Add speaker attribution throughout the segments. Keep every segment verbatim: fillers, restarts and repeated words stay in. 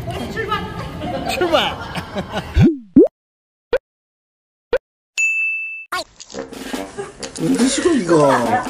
Speaker 1: 출발!
Speaker 2: 출발! 언제 시고 이거?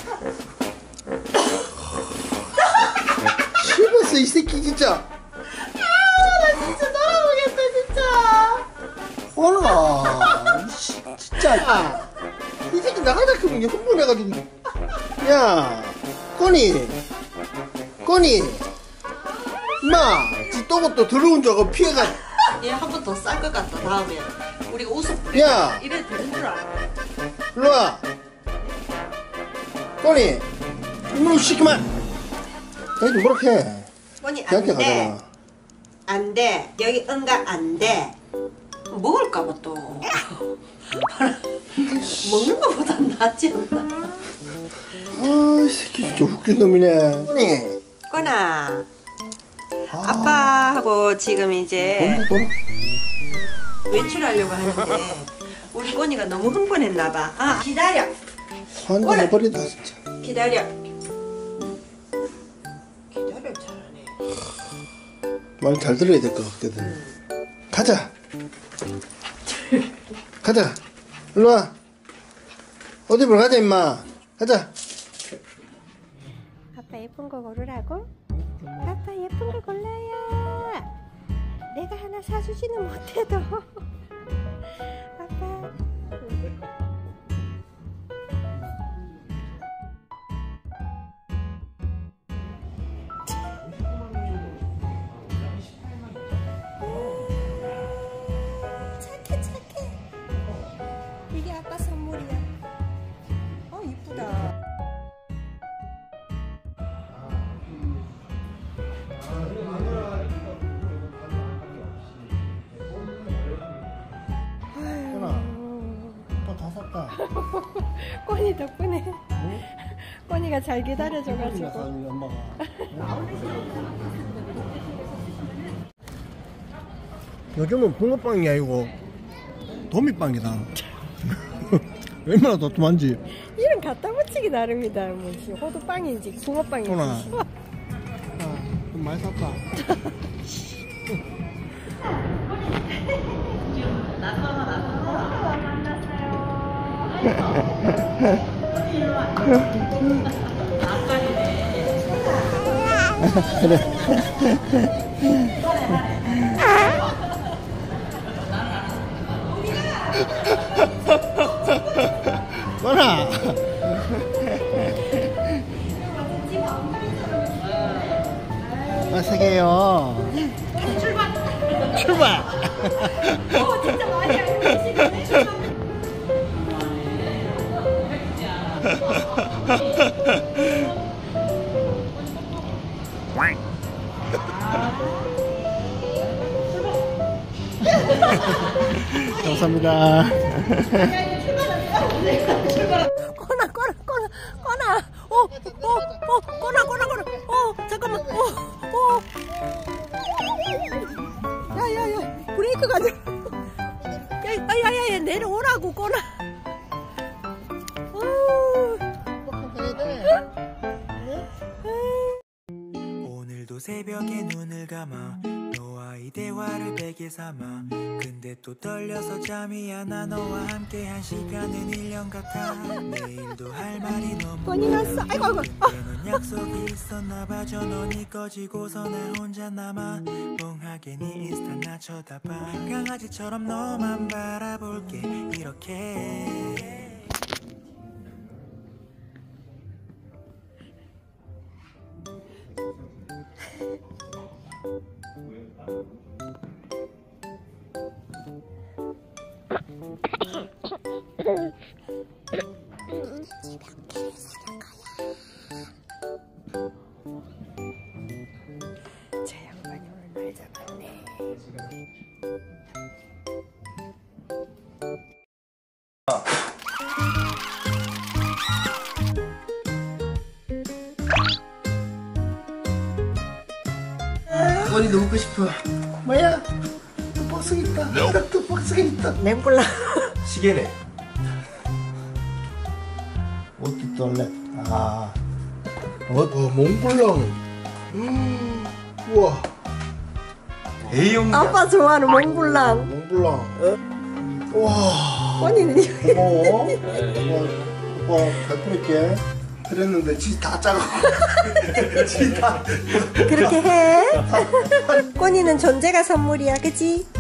Speaker 2: 싫었어 이 새끼 진짜.
Speaker 1: 아, 나 진짜 돌아오겠다 진짜.
Speaker 2: 어라 진짜. 야, 이 새끼 나가자 그러면 흥분해가지고. 야 꼬니 꼬니 임마 지또고 또 들어온 적 피해가.
Speaker 1: 얘 한 번 더 쌀 것 같다. 다음에 우리가 웃어.
Speaker 2: 야
Speaker 1: 이래도 되는 줄 알아.
Speaker 2: 일로와 꼬니 이놈 시키만 애들 뭐라 해.
Speaker 1: 언니
Speaker 2: 걔한테
Speaker 1: 안 돼.
Speaker 2: 가잖아.
Speaker 1: 안 돼. 여기 응가 안 돼. 먹을까봐 또. 먹는 것보다 낫지 않나?
Speaker 2: 아이 새끼 진짜 웃긴 놈이네. 꼬니
Speaker 1: 꼬나. 아빠하고 지금 이제
Speaker 2: 뭐라 뭐라
Speaker 1: 외출하려고 하는데 우리 꼬니가 너무 흥분했나봐. 아 기다려.
Speaker 2: 화내 내버린다 진짜.
Speaker 1: 기다려. 기다려 잘하네.
Speaker 2: 말 잘 들어야 될 것 같거든.
Speaker 1: 응.
Speaker 2: 가자. 가자. 일로와. 어디 보러 가자 임마. 가자.
Speaker 3: 아빠 예쁜 거 고르라고? 아빠 예쁜 거 골라야. 내가 하나 사주지는 못해도 아빠 착해 착해. 이게 아빠 선물이야. 어 이쁘다.
Speaker 2: 다 샀다.
Speaker 3: 꼬니 덕분에
Speaker 2: 응?
Speaker 3: 꼬니가 잘 기다려줘가지고.
Speaker 2: 엄마가. 요즘은 붕어빵이 아니고 도미빵이다. 얼마나 도톰한지.
Speaker 3: 이름 갖다 붙이기 나름이다. 뭐지 호두빵인지 붕어빵인지.
Speaker 2: 꼬나. 아, 좀 많이 샀다. 뭐라? 마시게요. 출발. 출발.
Speaker 3: 어 진짜 많이 알고 계시네.
Speaker 2: 감사합니다.
Speaker 3: 꼬나 꼬나 꼬나 꼬나 어어어 꼬나 꼬나 꼬나 어 잠깐만 어어 야야야 브레이크가 야야야야 내려오라고 꼬나.
Speaker 4: 오늘도 새벽에 눈을 감아 너와 이 대화를 베개 삼아 근데 또 떨려서 잠이 안 와 너와 함께한 시간은 일 년 같아 내일도 할 말이 너무
Speaker 3: 권이 났어. 아이고 아이고.
Speaker 4: 그때는 약속이 있었나 봐 전원이 꺼지고서 나 혼자 남아 멍하게 네 인스타 나 쳐다봐 강아지처럼 너만 바라볼게 이렇게
Speaker 3: 저 양반이 오늘 날 잡았네.
Speaker 2: 머리도 먹고 싶어. 뭐야? 또 박스 있다. 또 박스가 있다.
Speaker 3: 맹골라.
Speaker 2: 시계네. 옷도 떨래. 아, 어, 어 몽블랑. 음, 우와. A용.
Speaker 3: 아빠 좋아하는 몽블랑.
Speaker 2: 몽블랑. 와.
Speaker 3: 꼬니는
Speaker 2: 고마워. 오빠, 오빠 잘 뿌릴게. 그랬는데 지 다 짜고. 지 다.
Speaker 3: 그렇게 해. 꼬니는 존재가 선물이야, 그치?